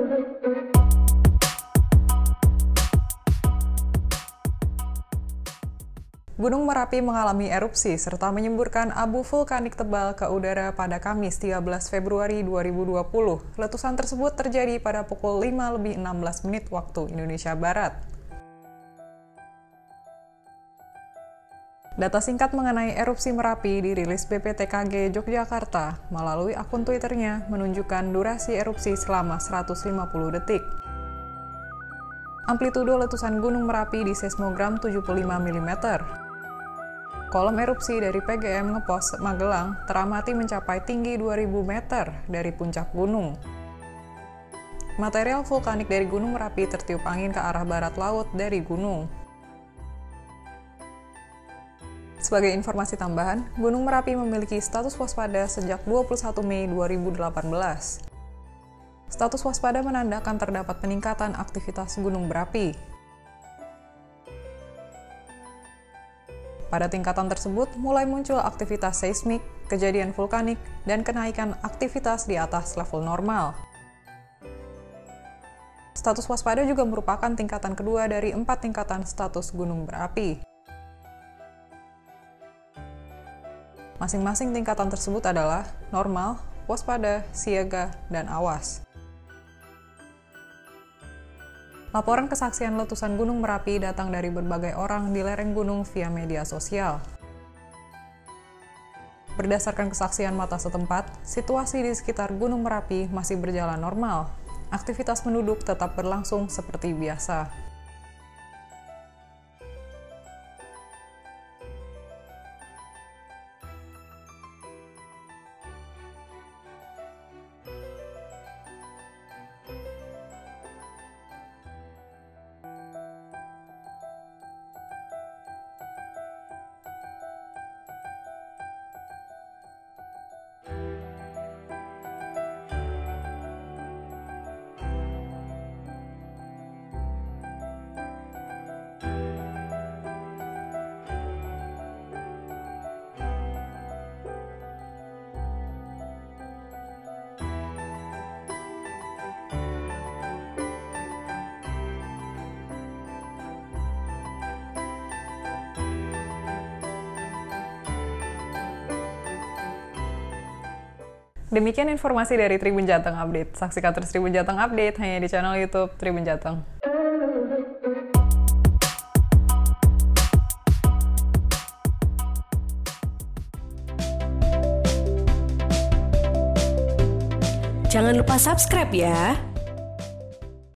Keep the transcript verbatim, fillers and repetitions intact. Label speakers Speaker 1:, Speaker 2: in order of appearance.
Speaker 1: Gunung Merapi mengalami erupsi serta menyemburkan abu vulkanik tebal ke udara pada Kamis tiga belas Februari dua ribu dua puluh. Letusan tersebut terjadi pada pukul lima lebih enam belas menit waktu Indonesia Barat. Data singkat mengenai erupsi Merapi dirilis B P T K G Yogyakarta melalui akun Twitternya menunjukkan durasi erupsi selama seratus lima puluh detik. Amplitudo letusan Gunung Merapi di seismogram tujuh puluh lima milimeter. Kolom erupsi dari P G M Ngepos, Magelang teramati mencapai tinggi dua ribu meter dari puncak gunung. Material vulkanik dari Gunung Merapi tertiup angin ke arah barat laut dari gunung. Sebagai informasi tambahan, Gunung Merapi memiliki status waspada sejak dua puluh satu Mei dua ribu delapan belas. Status waspada menandakan terdapat peningkatan aktivitas gunung berapi. Pada tingkatan tersebut, mulai muncul aktivitas seismik, kejadian vulkanik, dan kenaikan aktivitas di atas level normal. Status waspada juga merupakan tingkatan kedua dari empat tingkatan status gunung berapi. Masing-masing tingkatan tersebut adalah normal, waspada, siaga, dan awas. Laporan kesaksian letusan Gunung Merapi datang dari berbagai orang di lereng gunung via media sosial. Berdasarkan kesaksian mata setempat, situasi di sekitar Gunung Merapi masih berjalan normal. Aktivitas penduduk tetap berlangsung seperti biasa. Demikian informasi dari Tribun Jateng Update. Saksikan terus Tribun Jateng Update hanya di channel YouTube Tribun Jateng.
Speaker 2: Jangan lupa subscribe ya.